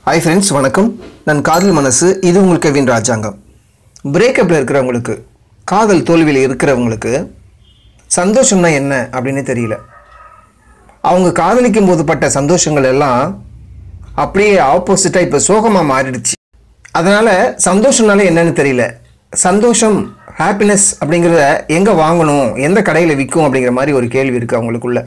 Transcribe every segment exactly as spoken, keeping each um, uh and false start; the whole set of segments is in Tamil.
Hi friends, வணக்கம். நான் காதல் மனசு. இது உங்கள் கவின் ராஜாங்கம். பிரேக்கப்ல இருக்கிறவங்களுக்கு, காதல் தோல்வியில் இருக்கிறவங்களுக்கு சந்தோஷம்னா என்ன அப்படின்னு தெரியல. அவங்க காதலிக்கும் போது பட்ட சந்தோஷங்கள் எல்லாம் அப்படியே ஆப்போசிட்டா இப்ப சோகமா மாறிடுச்சு. அதனால சந்தோஷம்னால என்னன்னு தெரியல. சந்தோஷம், ஹாப்பினஸ் அப்படிங்கறத எங்க வாங்கணும், எந்த கடையில விற்கும் அப்படிங்கிற மாதிரி ஒரு கேள்வி இருக்கு அவங்களுக்குள்ள.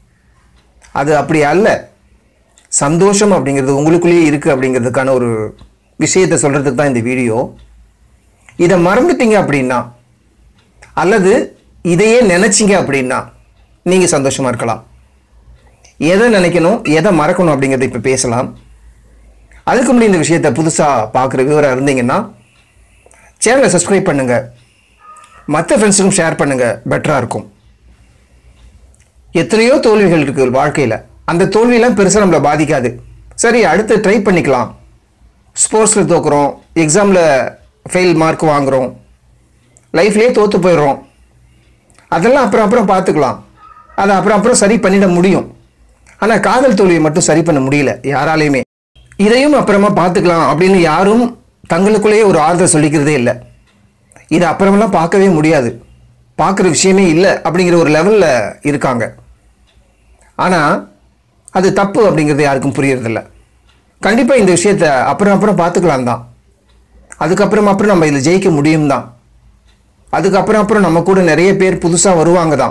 அது அப்படி அல்ல. சந்தோஷம் அப்படிங்கிறது உங்களுக்குள்ளேயே இருக்குது அப்படிங்கிறதுக்கான ஒரு விஷயத்தை சொல்கிறதுக்கு தான் இந்த வீடியோ. இதை மறந்துட்டீங்க அப்படின்னா, அல்லது இதையே நினச்சிங்க அப்படின்னா நீங்கள் சந்தோஷமாக இருக்கலாம். எதை நினைக்கணும், எதை மறக்கணும் அப்படிங்கிறத இப்போ பேசலாம். அதுக்கு முன்னாடி இந்த விஷயத்தை புதுசாக பார்க்குற விவரம் இருந்தீங்கன்னா சேனலை சப்ஸ்கிரைப் பண்ணுங்கள், மற்ற ஃப்ரெண்ட்ஸுக்கும் ஷேர் பண்ணுங்கள், பெட்டராக இருக்கும். எத்தனையோ தோல்விகள் இருக்குது வாழ்க்கையில். அந்த தோல்வியெல்லாம் பெருசாக நம்மளை பாதிக்காது. சரி, அடுத்து ட்ரை பண்ணிக்கலாம். ஸ்போர்ட்ஸில் தோக்குறோம், எக்ஸாமில் ஃபெயில் மார்க் வாங்குகிறோம், லைஃப்லேயே தோற்று போயிடுறோம். அதெல்லாம் அப்புறம் அப்புறம் பார்த்துக்கலாம். அதை அப்புறம் அப்புறம் சரி பண்ணிட முடியும். ஆனால் காதல் தோல்வியை மட்டும் சரி பண்ண முடியல யாராலையுமே. இதையும் அப்புறமா பார்த்துக்கலாம் அப்படின்னு யாரும் தங்களுக்குள்ளேயே ஒரு ஆறுதல் சொல்லிக்கிறதே இல்லை. இதை அப்புறமெல்லாம் பார்க்கவே முடியாது, பார்க்குற விஷயமே இல்லை அப்படிங்கிற ஒரு லெவலில் இருக்காங்க. ஆனால் அது தப்பு அப்படிங்கிறது யாருக்கும் புரியறதில்ல. கண்டிப்பாக இந்த விஷயத்தை அப்புறம் அப்புறம் பார்த்துக்கலாம் தான். அதுக்கப்புறம் அப்புறம் நம்ம இதில் ஜெயிக்க முடியும் தான். அதுக்கப்புறம் அப்புறம் நம்ம கூட நிறைய பேர் புதுசாக வருவாங்க தான்.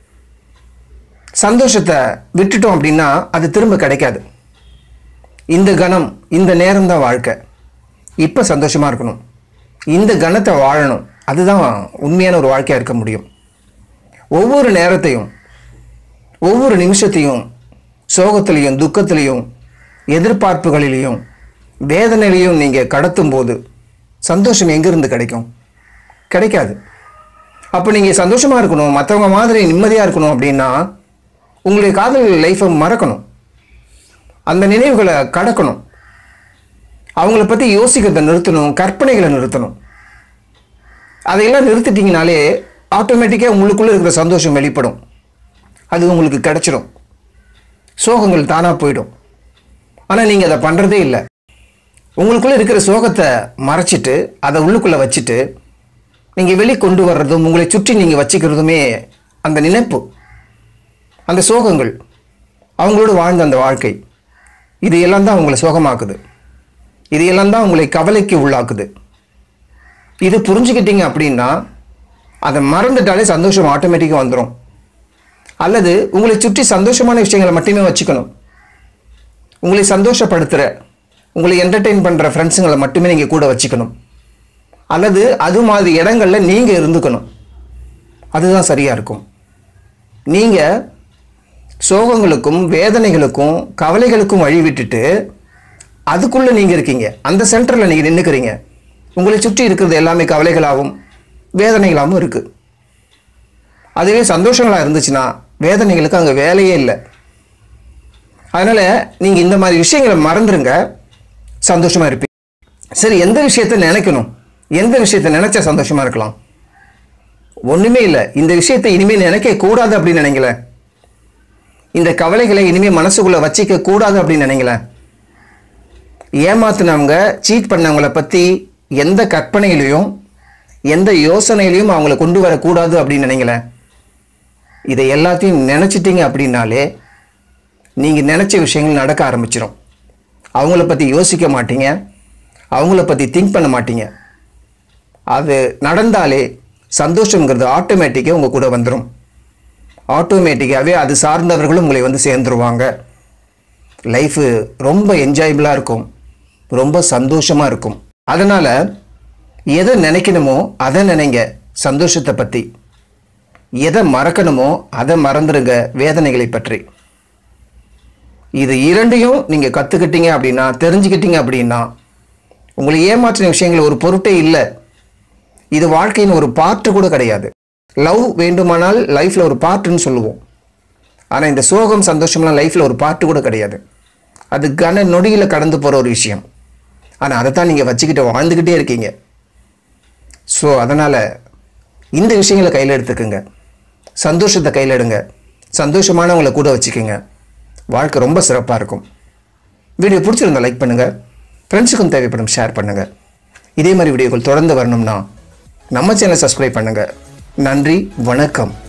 சந்தோஷத்தை விட்டுட்டோம் அப்படின்னா அது திரும்ப கிடைக்காது. இந்த கணம், இந்த நேரம் தான் வாழ்க்கை. இப்போ சந்தோஷமாக இருக்கணும், இந்த கணத்தை வாழணும். அதுதான் உண்மையான ஒரு வாழ்க்கையாக இருக்க முடியும். ஒவ்வொரு நேரத்தையும், ஒவ்வொரு நிமிஷத்தையும் சோகத்திலையும் துக்கத்திலையும் எதிர்பார்ப்புகளிலையும் வேதனையிலையும் நீங்கள் கடத்தும் போது சந்தோஷம் எங்கிருந்து கிடைக்கும்? கிடைக்காது. அப்போ நீங்கள் சந்தோஷமாக இருக்கணும், மற்றவங்க மாதிரி நிம்மதியாக இருக்கணும் அப்படின்னா உங்களுடைய காதல் லைஃப்பை மறக்கணும், அந்த நினைவுகளை கடக்கணும், அவங்கள பற்றி யோசிக்கிறத நிறுத்தணும், கற்பனைகளை நிறுத்தணும். அதையெல்லாம் நிறுத்திட்டீங்கனாலே ஆட்டோமேட்டிக்காக உங்களுக்குள்ளே இருக்கிற சந்தோஷம் வெளிப்படும். அது உங்களுக்கு கிடைச்சிடும். சோகங்கள் தானாக போயிடும். ஆனால் நீங்கள் அதை பண்ணுறதே இல்லை. உங்களுக்குள்ளே இருக்கிற சோகத்தை மறைச்சிட்டு அதை உள்ளுக்குள்ளே வச்சுட்டு நீங்கள் வெளியே கொண்டு வர்றதும் உங்களை சுற்றி நீங்கள் வச்சுக்கிறதுமே அந்த நினைப்பு, அந்த சோகங்கள், அவங்களோடு வாழ்ந்த அந்த வாழ்க்கை, இது எல்லாம் தான் உங்களை சோகமாக்குது. இது எல்லாம் தான் உங்களை கவலைக்கு உள்ளாக்குது. இது புரிஞ்சுக்கிட்டீங்க அப்படின்னா அதை மறந்துட்டாலே சந்தோஷம் ஆட்டோமேட்டிக்காக வந்துடும். அல்லது உங்களை சுற்றி சந்தோஷமான விஷயங்களை மட்டுமே வச்சுக்கணும். உங்களை சந்தோஷப்படுத்துகிற, உங்களை என்டர்டெயின் பண்ணுற ஃப்ரெண்ட்ஸுங்களை மட்டுமே நீங்கள் கூட வச்சுக்கணும். அல்லது அது மாதிரி இடங்களில் நீங்கள் இருந்துக்கணும். அதுதான் சரியாக இருக்கும். நீங்கள் சோகங்களுக்கும் வேதனைகளுக்கும் கவலைகளுக்கும் வழி விட்டுட்டு அதுக்குள்ளே நீங்கள் இருக்கீங்க, அந்த சென்டரில் நீங்கள் நின்றுக்கிறீங்க. உங்களை சுற்றி இருக்கிறது எல்லாமே கவலைகளாகவும் வேதனைகளாகவும் இருக்குது. அதுவே சந்தோஷங்களாக இருந்துச்சுன்னா வேதனைகளுக்கு அங்கே வேலையே இல்லை. அதனால் நீங்கள் இந்த மாதிரி விஷயங்களை மறந்துடுங்க, சந்தோஷமாக இருப்பீங்க. சரி, எந்த விஷயத்தை நினைக்கணும், எந்த விஷயத்தை நினச்சா சந்தோஷமாக இருக்கலாம்? ஒன்றுமே இல்லை. இந்த விஷயத்தை இனிமேல் நினைக்க கூடாது அப்படின்னு நினைக்கல, இந்த கவலைகளை இனிமேல் மனசுக்குள்ளே வச்சிக்க கூடாது அப்படின்னு நினைக்கல, ஏமாத்தினவங்க, சீட் பண்ணவங்களை பற்றி எந்த கற்பனையிலையும் எந்த யோசனையிலையும் அவங்கள கொண்டு வரக்கூடாது அப்படின்னு நினைக்கல. இதை எல்லாத்தையும் நினச்சிட்டிங்க அப்படின்னாலே நீங்கள் நினச்ச விஷயங்கள் நடக்க ஆரம்பிச்சிடும். அவங்கள பற்றி யோசிக்க மாட்டீங்க, அவங்கள பற்றி திங்க் பண்ண மாட்டீங்க. அது நடந்தாலே சந்தோஷங்கிறது ஆட்டோமேட்டிக்காக உங்கள் கூட வந்துடும். ஆட்டோமேட்டிக்காகவே அது சார்ந்தவர்களும் உங்களை வந்து சேர்ந்துருவாங்க. லைஃபு ரொம்ப என்ஜாயபிளாக இருக்கும், ரொம்ப சந்தோஷமாக இருக்கும். அதனால் எதை நினைக்கணுமோ அதை நினைங்க சந்தோஷத்தை பற்றி. எதை மறக்கணுமோ அதை மறந்துடுங்க வேதனைகளை பற்றி. இது இரண்டையும் நீங்கள் கற்றுக்கிட்டீங்க அப்படின்னா, தெரிஞ்சுக்கிட்டீங்க அப்படின்னா உங்களை ஏமாற்றின விஷயங்கள் ஒரு பொருட்டே இல்லை. இது வாழ்க்கையின் ஒரு பார்ட்டு கூட கிடையாது. லவ் வேண்டுமானால் லைஃப்பில் ஒரு பார்ட்டுன்னு சொல்லுவோம். ஆனால் இந்த சோகம் சந்தோஷம்லாம் லைஃப்பில் ஒரு பார்ட்டு கூட கிடையாது. அது கன நொடியில் கடந்து போகிற ஒரு விஷயம். ஆனால் அதை தான் நீங்கள் வச்சுக்கிட்டு வாழ்ந்துக்கிட்டே இருக்கீங்க. ஸோ அதனால் இந்த விஷயங்களை கையில் எடுத்துக்கோங்க, சந்தோஷத்தை கையில் எடுங்க, சந்தோஷமானவங்களை கூட வச்சுக்கோங்க. வாழ்க்கை ரொம்ப சிறப்பாக இருக்கும். வீடியோ பிடிச்சிருந்தா லைக் பண்ணுங்கள், ஃப்ரெண்ட்ஸுக்கும் தேவைப்படும் ஷேர் பண்ணுங்கள். இதே மாதிரி வீடியோக்கள் தொடர்ந்து வரணும்னா நம்ம சேனலை சப்ஸ்கிரைப் பண்ணுங்கள். நன்றி, வணக்கம்.